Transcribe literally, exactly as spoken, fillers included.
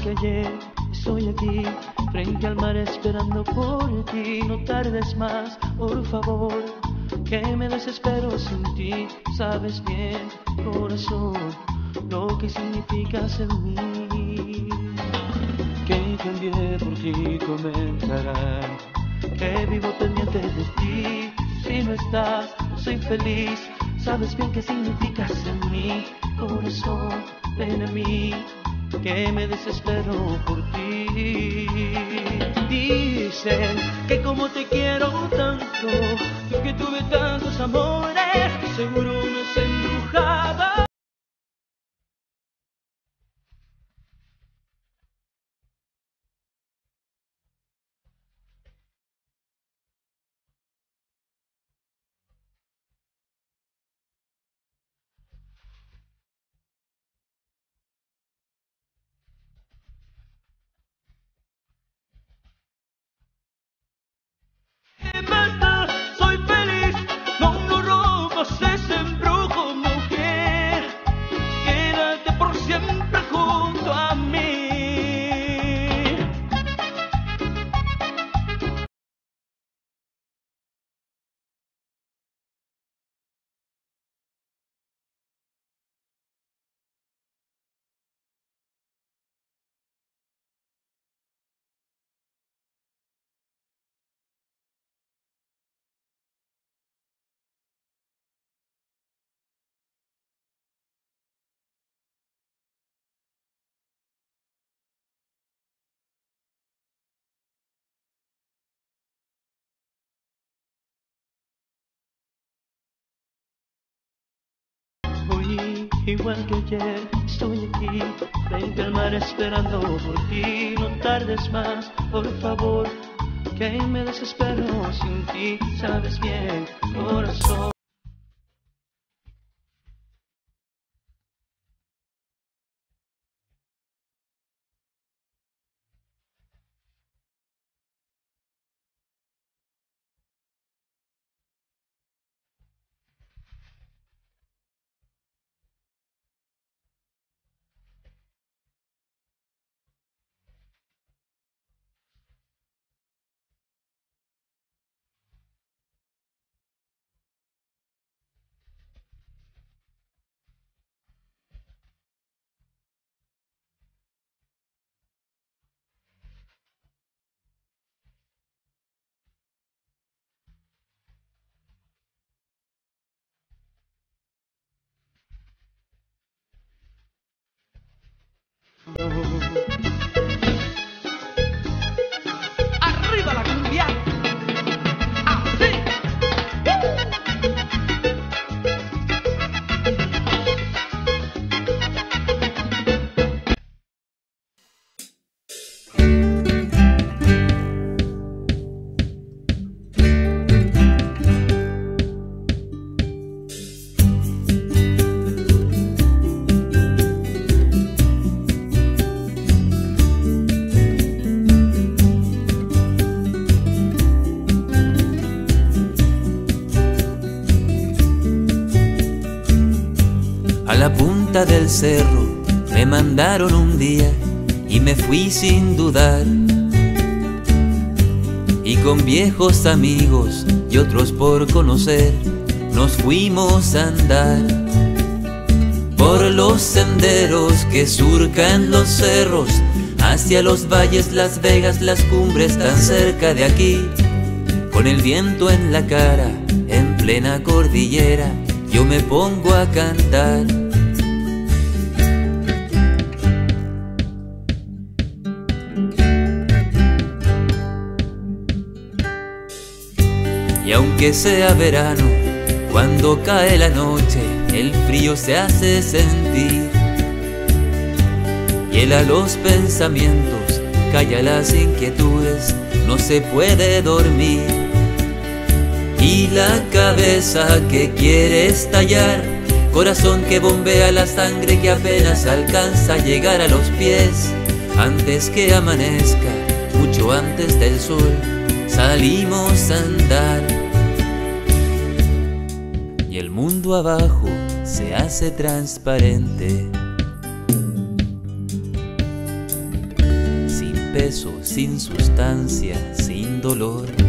que ayer, estoy aquí, frente al mar esperando por ti. No tardes más, por favor, que me desespero sin ti. Sabes bien, corazón, lo que significas en mí. Que cambié por ti, comenzarán, que vivo pendiente de ti. Si no estás, no soy feliz. Sabes bien qué significas en mí, corazón, ven a mí, que me desespero por ti. Dicen que como te quiero tanto, que tuve tantos amores, seguro no es embrujada. Soy feliz, no, no rompas ese embrujo, mujer. Quédate por siempre junto a mí. Hoy, igual que ayer, estoy aquí, frente al mar esperando por ti. No tardes más, por favor, que me desespero sin ti. Sabes bien, corazón. ¡Arriba la cumbia! ¡Así! A la punta del cerro me mandaron un día y me fui sin dudar. Y con viejos amigos y otros por conocer, nos fuimos a andar por los senderos que surcan los cerros, hacia los valles, Las Vegas, las cumbres tan cerca de aquí. Con el viento en la cara, en plena cordillera, yo me pongo a cantar. Y aunque sea verano, cuando cae la noche, el frío se hace sentir. Hiela los pensamientos, calla las inquietudes, no se puede dormir. Y la cabeza que quiere estallar, corazón que bombea la sangre que apenas alcanza a llegar a los pies. Antes que amanezca, mucho antes del sol, salimos a andar. Y el mundo abajo se hace transparente. peso, sin sustancia, sin dolor.